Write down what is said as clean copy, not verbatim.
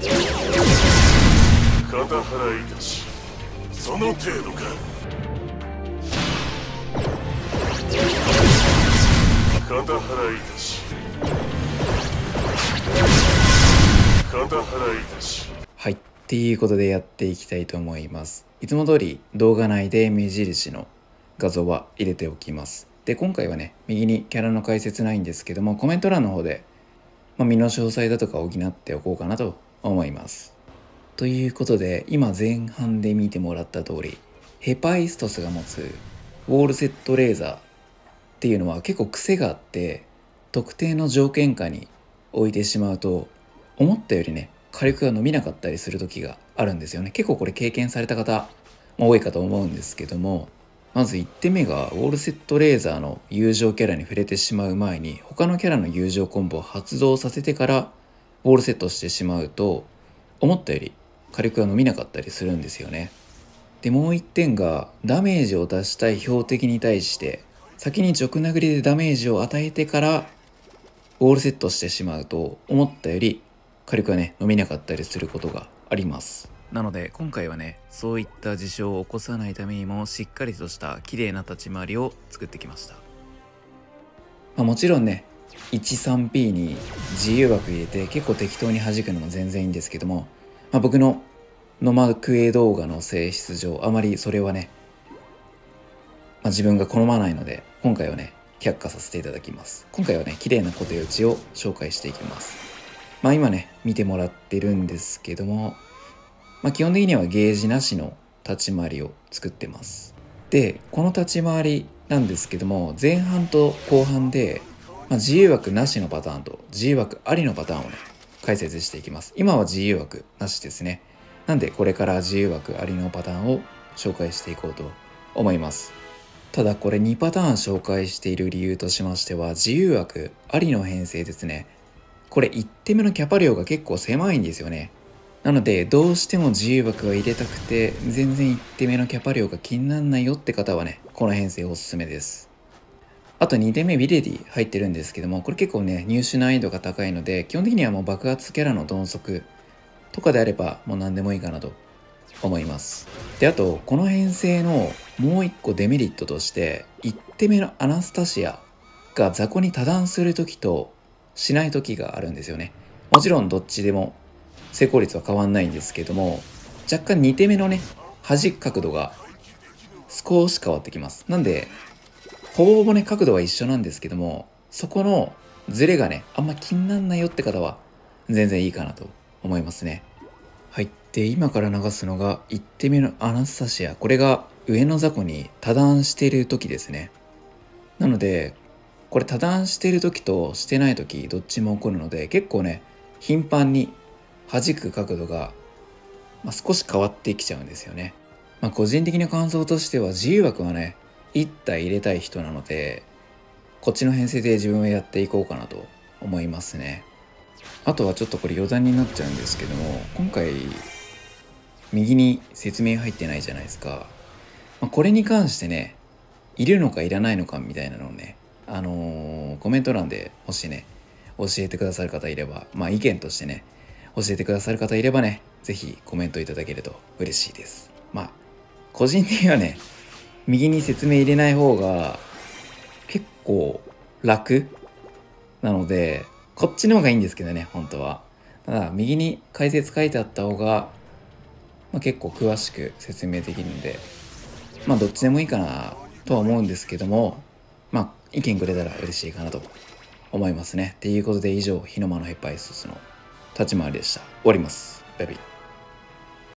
肩払いたし、その程度か。肩払いたし、肩払いたし。 はい、っていうことでやっていきたいと思います。いつも通り動画内で目印の画像は入れておきます。で、今回はね、右にキャラの解説ないんですけども、コメント欄の方で、身の詳細だとか補っておこうかなと思います。ということで、今前半で見てもらった通り、ヘパイストスが持つウォールセットレーザーっていうのは結構癖があって、特定の条件下に置いてしまうと、思ったよりね、火力が伸びなかったりする時があるんですよね。結構これ経験された方、多いかと思うんですけども、まず1点目がウォールセットレーザーの友情キャラに触れてしまう前に他のキャラの友情コンボを発動させてからウォールセットしてしまうと、思ったより火力が伸びなかったりするんですよね。で、もう1点がダメージを出したい標的に対して先に直殴りでダメージを与えてからウォールセットしてしまうと、思ったより火力がね伸びなかったりすることがあります。なので今回はね、そういった事象を起こさないためにもしっかりとした綺麗な立ち回りを作ってきました。もちろんね 13P に自由枠入れて結構適当に弾くのも全然いいんですけども、僕のノマクエ動画の性質上あまりそれはね、自分が好まないので今回はね却下させていただきます。今回はね綺麗な固定打ちを紹介していきます。今ね見てもらってるんですけども、基本的にはゲージなしの立ち回りを作ってます。で、この立ち回りなんですけども、前半と後半で、自由枠なしのパターンと自由枠ありのパターンをね解説していきます。今は自由枠なしですね。なんでこれから自由枠ありのパターンを紹介していこうと思います。ただこれ2パターン紹介している理由としましては、自由枠ありの編成ですね。これ1手目のキャパ量が結構狭いんですよね。なのでどうしても自由枠が入れたくて全然1手目のキャパ量が気にならないよって方はね、この編成おすすめです。あと2手目ビレディ入ってるんですけども、これ結構ね入手難易度が高いので、基本的にはもう爆発キャラの鈍足とかであればもう何でもいいかなと思います。で、あとこの編成のもう1個デメリットとして、1手目のアナスタシアが雑魚に多段する時としない時があるんですよね。もちろんどっちでも成功率は変わんないんですけども、若干2手目のね弾く角度が少し変わってきます。なんでほぼほぼね角度は一緒なんですけども、そこのズレがねあんま気にならないよって方は全然いいかなと思いますね。はい。で、今から流すのが1手目のアナスタシア。これが上の雑魚に多段している時ですね。なのでこれ多段している時としてない時どっちも起こるので、結構ね頻繁に弾く角度が、少し変わってきちゃうんですよね。個人的な感想としては自由枠はね1体入れたい人なので、こっちの編成で自分はやっていこうかなと思いますね。あとはちょっとこれ余談になっちゃうんですけども、今回右に説明入ってないじゃないですか。これに関してね、いるのかいらないのかみたいなのをね、コメント欄でもしね教えてくださる方いれば、意見としてね教えてくださる方いればね、ぜひコメントいただけると嬉しいです。個人的にはね、右に説明入れない方が結構楽なので、こっちの方がいいんですけどね、本当は。ただ、右に解説書いてあった方が、結構詳しく説明できるんで、どっちでもいいかなとは思うんですけども、意見くれたら嬉しいかなと思いますね。っていうことで以上、日の間のヘッパイストスの立ち回りでした。終わります。バイバイ。